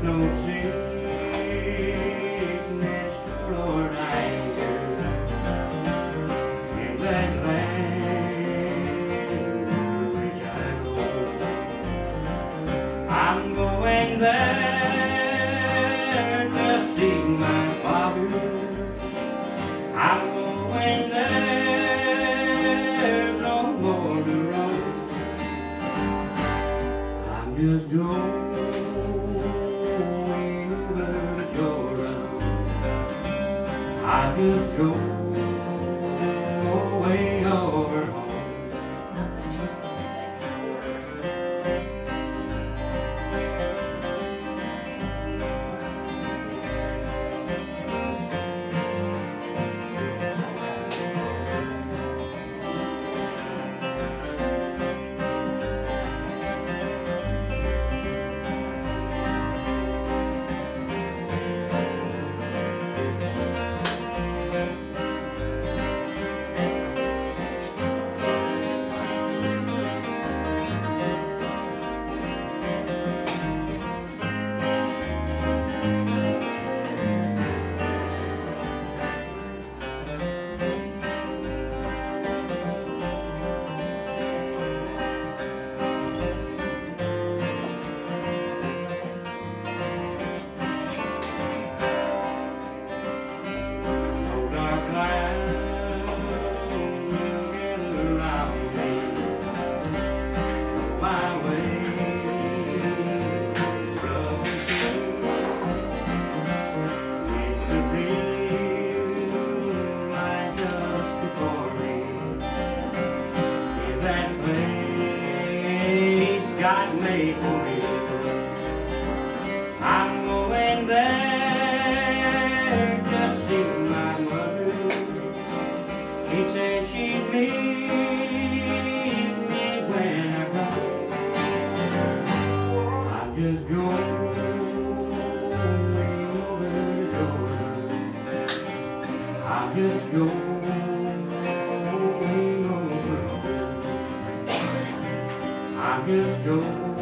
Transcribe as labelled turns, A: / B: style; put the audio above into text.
A: no sickness, Lord, anger in that land which I go. I'm going there to see my Father. I'm going there, no more to run. I'm just going over to Jordan. I just go way over home. God made for me. I'm going there to see my mother. She said she'd meet me when I go. I'm just going over to Jordan. I'm just going over home. I'm just going